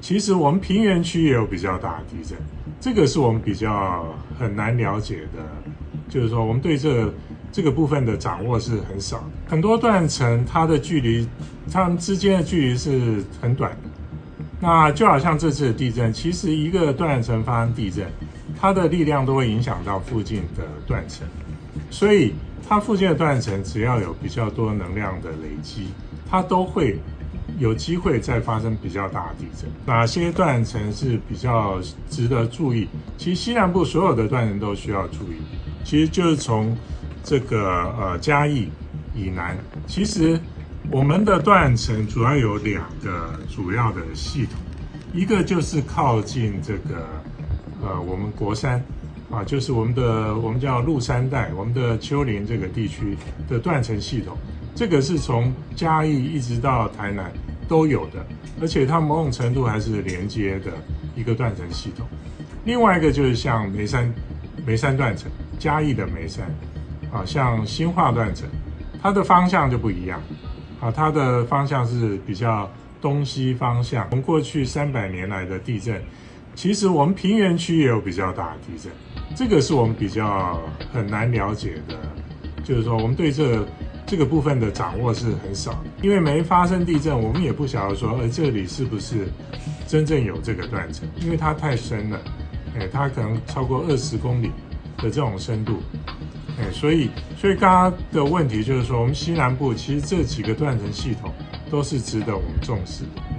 其实我们平原区也有比较大的地震，这个是我们比较很难了解的，就是说我们对这个部分的掌握是很少的。很多断层它的距离，它们之间的距离是很短的。那就好像这次的地震，其实一个断层发生地震，它的力量都会影响到附近的断层，所以它附近的断层只要有比较多能量的累积，它都会有机会再发生比较大的地震。哪些断层是比较值得注意？其实西南部所有的断层都需要注意，其实就是从这个嘉义以南，其实我们的断层主要有2个主要的系统，一个就是靠近这个我们国山啊，就是我们叫鹿山带，我们的丘陵这个地区的断层系统，这个是从嘉义一直到台南都有的，而且它某种程度还是连接的一个断层系统。另外一个就是像梅山断层，嘉义的梅山啊，像新化断层，它的方向就不一样啊，它的方向是比较东西方向。从过去300年来的地震，其实我们平原区也有比较大的地震，这个是我们比较很难了解的，就是说我们对这个部分的掌握是很少的，因为没发生地震，我们也不晓得说，这里是不是真正有这个断层，因为它太深了，它可能超过20公里的这种深度，所以刚刚的问题就是说，我们西南部其实这几个断层系统都是值得我们重视的。